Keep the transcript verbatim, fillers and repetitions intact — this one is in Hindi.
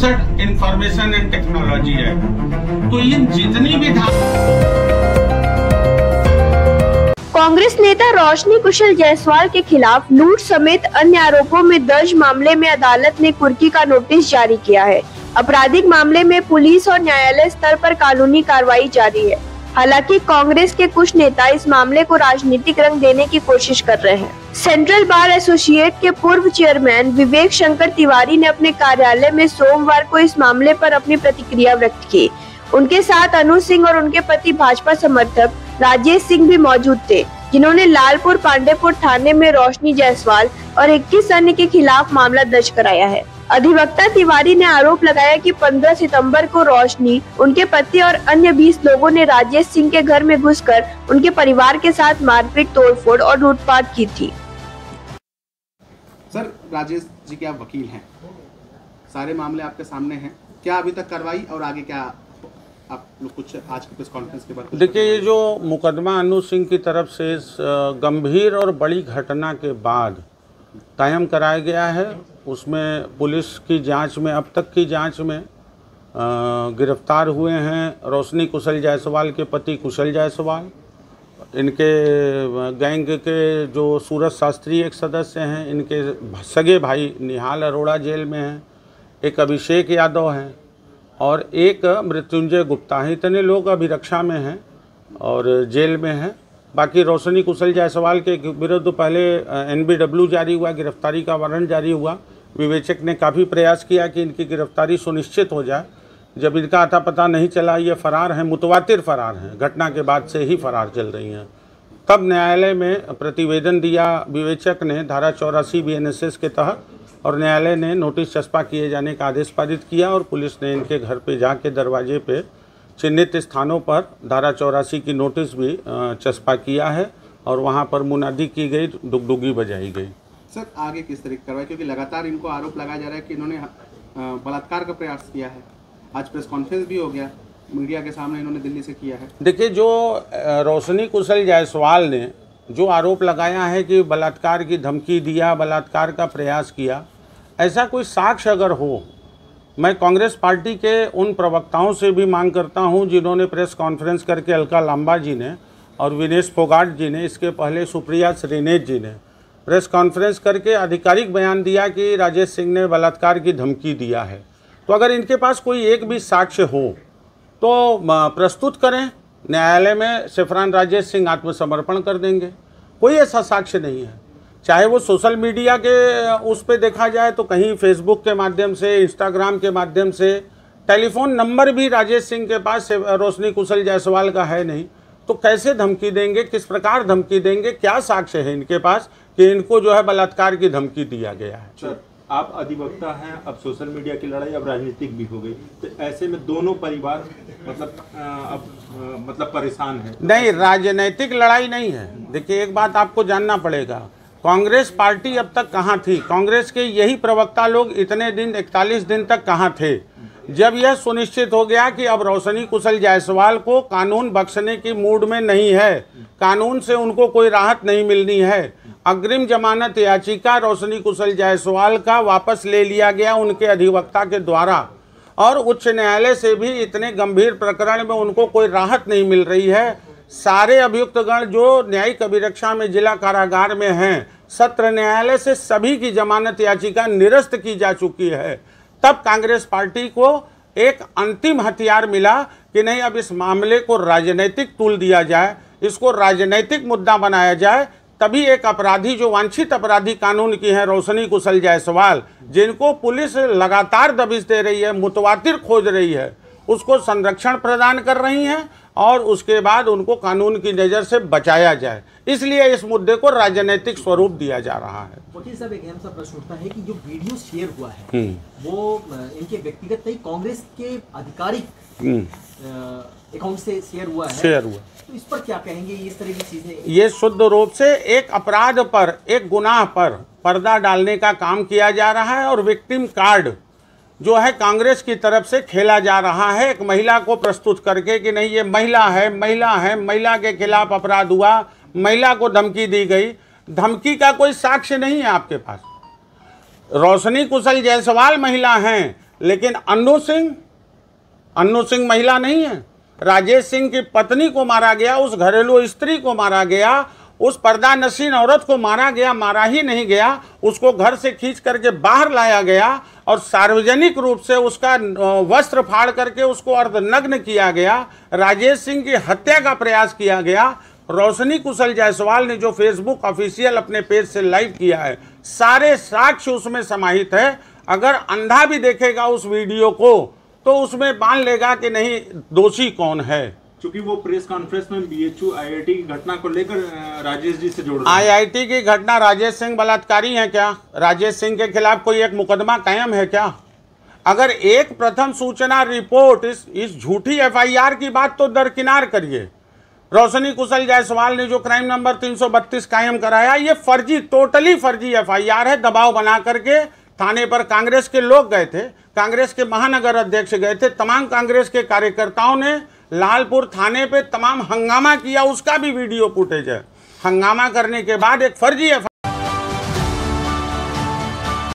इंफॉर्मेशन एंड टेक्नोलॉजी है। तो इन जितनी भी कांग्रेस नेता रोशनी कुशल जायसवाल के खिलाफ लूट समेत अन्य आरोपों में दर्ज मामले में अदालत ने कुर्की का नोटिस जारी किया है। आपराधिक मामले में पुलिस और न्यायालय स्तर पर कानूनी कार्रवाई जारी है। हालांकि कांग्रेस के कुछ नेता इस मामले को राजनीतिक रंग देने की कोशिश कर रहे हैं। सेंट्रल बार एसोसिएट के पूर्व चेयरमैन विवेक शंकर तिवारी ने अपने कार्यालय में सोमवार को इस मामले पर अपनी प्रतिक्रिया व्यक्त की। उनके साथ अनु सिंह और उनके पति भाजपा समर्थक राजेश सिंह भी मौजूद थे, जिन्होंने लालपुर पांडेपुर थाने में रोशनी जायसवाल और इक्कीस अन्य के खिलाफ मामला दर्ज कराया है। अधिवक्ता तिवारी ने आरोप लगाया कि पंद्रह सितंबर को रोशनी, उनके पति और अन्य बीस लोगों ने राजेश सिंह के घर में घुसकर उनके परिवार के साथ मारपीट, तोड़फोड़ और लूटपाट की थी। सर, राजेश जी के आप वकील हैं, सारे मामले आपके सामने हैं, क्या अभी तक कार्रवाई और आगे क्या आप लोग कुछ आज की प्रेस कॉन्फ्रेंस के बाद? देखिए, ये जो मुकदमा अनु सिंह की तरफ से इस गंभीर और बड़ी घटना के बाद कायम कराया गया है, उसमें पुलिस की जांच में, अब तक की जांच में गिरफ्तार हुए हैं रोशनी कुशल जायसवाल के पति कुशल जायसवाल, इनके गैंग के जो सूरज शास्त्री एक सदस्य हैं, इनके सगे भाई निहाल अरोड़ा जेल में हैं, एक अभिषेक यादव हैं और एक मृत्युंजय गुप्ता हैं। इतने लोग अभिरक्षा में हैं और जेल में हैं। बाकी रोशनी कुशल जायसवाल के विरुद्ध पहले एन बी डब्ल्यू जारी हुआ, गिरफ्तारी का वारंट जारी हुआ। विवेचक ने काफ़ी प्रयास किया कि इनकी गिरफ्तारी सुनिश्चित हो जाए। जब इनका अता पता नहीं चला, ये फरार हैं, मुतवातिर फरार हैं, घटना के बाद से ही फरार चल रही हैं, तब न्यायालय में प्रतिवेदन दिया विवेचक ने धारा चौरासी बी एन एस एस के तहत, और न्यायालय ने नोटिस चस्पा किए जाने का आदेश पारित किया और पुलिस ने इनके घर पे जाके दरवाजे पे चिन्हित स्थानों पर धारा चौरासी की नोटिस भी चस्पा किया है और वहाँ पर मुनादी की गई, डुगडुगी बजाई गई। सर, आगे किस तरह की कार्रवाई, क्योंकि लगातार इनको आरोप लगाया जा रहा है कि इन्होंने बलात्कार का प्रयास किया है। आज प्रेस कॉन्फ्रेंस भी हो गया, मीडिया के सामने इन्होंने दिल्ली से किया है। देखिए, जो रोशनी कुशल जायसवाल ने जो आरोप लगाया है कि बलात्कार की धमकी दिया, बलात्कार का प्रयास किया, ऐसा कोई साक्ष्य अगर हो, मैं कांग्रेस पार्टी के उन प्रवक्ताओं से भी मांग करता हूं जिन्होंने प्रेस कॉन्फ्रेंस करके, अलका लांबा जी ने और विनेश फोगाट जी ने, इसके पहले सुप्रिया श्रीनेश जी ने प्रेस कॉन्फ्रेंस करके आधिकारिक बयान दिया कि राजेश सिंह ने बलात्कार की धमकी दिया है। तो अगर इनके पास कोई एक भी साक्ष्य हो तो प्रस्तुत करें। न्यायालय में सिफरान राजेश सिंह आत्मसमर्पण कर देंगे। कोई ऐसा साक्ष्य नहीं है, चाहे वो सोशल मीडिया के उस पे देखा जाए तो कहीं फेसबुक के माध्यम से, इंस्टाग्राम के माध्यम से, टेलीफोन नंबर भी राजेश सिंह के पास रोशनी कुशल जायसवाल का है नहीं, तो कैसे धमकी देंगे, किस प्रकार धमकी देंगे, क्या साक्ष्य है इनके पास कि इनको जो है बलात्कार की धमकी दिया गया है। सर, आप अधिवक्ता हैं, अब सोशल मीडिया की लड़ाई अब राजनीतिक भी हो गई, तो ऐसे में दोनों परिवार मतलब अब मतलब परेशान है। नहीं, राजनीतिक लड़ाई नहीं है। देखिए, एक बात आपको जानना पड़ेगा, कांग्रेस पार्टी अब तक कहाँ थी? कांग्रेस के यही प्रवक्ता लोग इतने दिन, इकतालीस दिन तक कहाँ थे? जब यह सुनिश्चित हो गया कि अब रोशनी कुशल जायसवाल को कानून बख्शने की मूड में नहीं है, कानून से उनको कोई राहत नहीं मिलनी है, अग्रिम जमानत याचिका रोशनी कुशल जायसवाल का वापस ले लिया गया उनके अधिवक्ता के द्वारा, और उच्च न्यायालय से भी इतने गंभीर प्रकरण में उनको कोई राहत नहीं मिल रही है। सारे अभियुक्तगण जो न्यायिक अभिरक्षा में जिला कारागार में हैं, सत्र न्यायालय से सभी की जमानत याचिका निरस्त की जा चुकी है। तब कांग्रेस पार्टी को एक अंतिम हथियार मिला कि नहीं, अब इस मामले को राजनीतिक तूल दिया जाए, इसको राजनीतिक मुद्दा बनाया जाए। तभी एक अपराधी, जो वांछित अपराधी कानून की है रोशनी कुशल जायसवाल, जिनको पुलिस लगातार दबिश दे रही है, मुतवातिर खोज रही है, उसको संरक्षण प्रदान कर रही हैं और उसके बाद उनको कानून की नज़र से बचाया जाए। इसलिए इस मुद्दे को राजनीतिक स्वरूप दिया जा रहा है। वकील साहब, एक अहम सा प्रश्न उठता है कि जो वीडियो शेयर हुआ है वो इनके व्यक्तिगत नहीं, कांग्रेस के आधिकारिक अकाउंट से शेयर हुआ है। शेयर हुआ तो इस पर क्या कहेंगे? इस तरह की चीजें, ये शुद्ध रूप से एक अपराध पर, एक गुनाह पर पर्दा डालने का काम किया जा रहा है और विक्टिम कार्ड जो है कांग्रेस की तरफ से खेला जा रहा है, एक महिला को प्रस्तुत करके कि नहीं, ये महिला है, महिला है, महिला के खिलाफ अपराध हुआ, महिला को धमकी दी गई। धमकी का कोई साक्ष्य नहीं है आपके पास। रोशनी कुशल जायसवाल महिला हैं, लेकिन अन्नू सिंह अन्नू सिंह महिला नहीं है। राजेश सिंह की पत्नी को मारा गया, उस घरेलू स्त्री को मारा गया, उस पर्दा नशीन औरत को मारा गया। मारा ही नहीं गया, उसको घर से खींच करके बाहर लाया गया और सार्वजनिक रूप से उसका वस्त्र फाड़ करके उसको अर्धनग्न किया गया। राजेश सिंह की हत्या का प्रयास किया गया। रोशनी कुशल जायसवाल ने जो फेसबुक ऑफिशियल अपने पेज से लाइव किया है, सारे साक्ष्य उसमें समाहित है। अगर अंधा भी देखेगा उस वीडियो को तो उसमें मान लेगा कि नहीं दोषी कौन है। क्योंकि वो प्रेस कॉन्फ्रेंस में बीएचयू आईआईटी की घटना को लेकर राजेश जी से जोड़ रहे हैं। आईआईटी की घटना, राजेश सिंह बलात्कारी हैं क्या? राजेश सिंह के खिलाफ कोई एक मुकदमा कायम है क्या? अगर एक प्रथम सूचना रिपोर्ट इस इस झूठी एफआईआर की बात तो दरकिनार करिए। रोशनी कुशल जायसवाल ने जो क्राइम नंबर तीन सौ बत्तीस कायम कराया, ये फर्जी, टोटली फर्जी एफआईआर है। दबाव बना करके थाने पर कांग्रेस के लोग गए थे, कांग्रेस के महानगर अध्यक्ष गए थे, तमाम कांग्रेस के कार्यकर्ताओं ने लालपुर थाने पे तमाम हंगामा किया, उसका भी वीडियो फुटेज है। हंगामा करने के बाद एक फर्जी